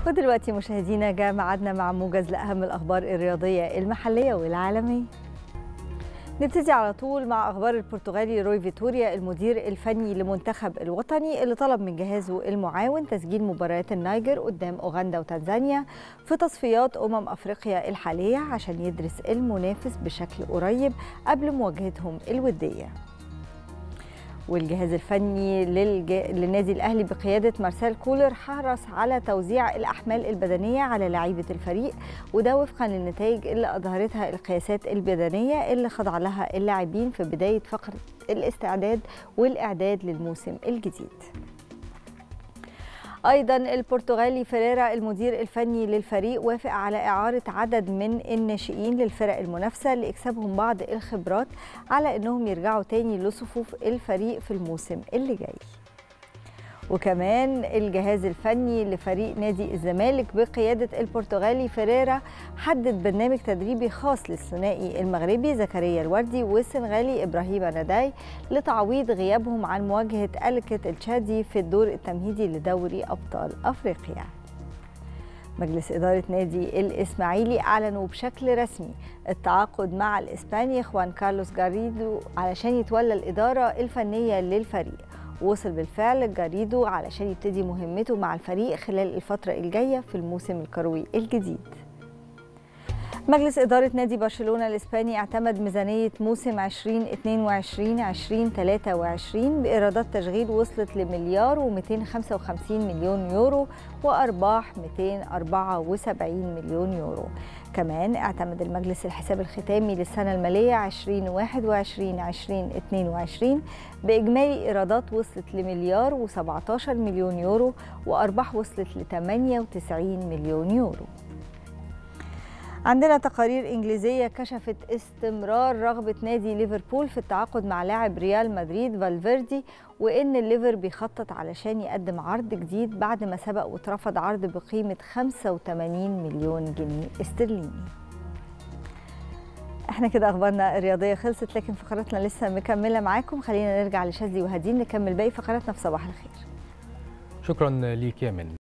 ودلوقتي مشاهدينا جاء ميعادنا مع موجز لأهم الأخبار الرياضية المحلية والعالمية. نبتدي على طول مع أخبار البرتغالي روي فيتوريا المدير الفني لمنتخب الوطني اللي طلب من جهازه المعاون تسجيل مباريات النيجر قدام أوغندا وتنزانيا في تصفيات أفريقيا الحالية عشان يدرس المنافس بشكل قريب قبل مواجهتهم الودية. والجهاز الفني للنادي الأهلي بقيادة مارسيل كولر حرص على توزيع الأحمال البدنية على لاعيبة الفريق، وده وفقا للنتائج اللي أظهرتها القياسات البدنية اللي خضع لها اللاعبين في بداية فقرة الاستعداد والإعداد للموسم الجديد. أيضا البرتغالي فيريرا المدير الفني للفريق وافق على إعارة عدد من الناشئين للفرق المنافسة لإكسابهم بعض الخبرات على أنهم يرجعوا تاني لصفوف الفريق في الموسم اللي جاي. وكمان الجهاز الفني لفريق نادي الزمالك بقيادة البرتغالي فيريرا حدد برنامج تدريبي خاص للثنائي المغربي زكريا الوردي والسنغالي إبراهيم نداي لتعويض غيابهم عن مواجهة ألكت التشادي في الدور التمهيدي لدوري أبطال أفريقيا. مجلس إدارة نادي الإسماعيلي أعلنوا بشكل رسمي التعاقد مع الإسباني خوان كارلوس جاريدو علشان يتولى الإدارة الفنية للفريق. وصل بالفعل جاريدو علشان يبتدي مهمته مع الفريق خلال الفترة الجاية في الموسم الكروي الجديد. مجلس إدارة نادي برشلونة الإسباني اعتمد ميزانية موسم 2022-2023 بإيرادات تشغيل وصلت لمليار و255 مليون يورو وأرباح 274 مليون يورو. كمان اعتمد المجلس الحساب الختامي للسنة المالية 2021-2022 بإجمالي إيرادات وصلت لمليار و17 مليون يورو وأرباح وصلت ل 98 مليون يورو. عندنا تقارير إنجليزية كشفت استمرار رغبة نادي ليفربول في التعاقد مع لاعب ريال مدريد فالفيردي، وإن الليفر بيخطط علشان يقدم عرض جديد بعد ما سبق واترفض عرض بقيمة 85 مليون جنيه استرليني. احنا كده أخبارنا الرياضية خلصت، لكن فقراتنا لسه مكملة معاكم. خلينا نرجع لشاذلي وهدين نكمل باقي فقراتنا في صباح الخير. شكرا ليك يا من.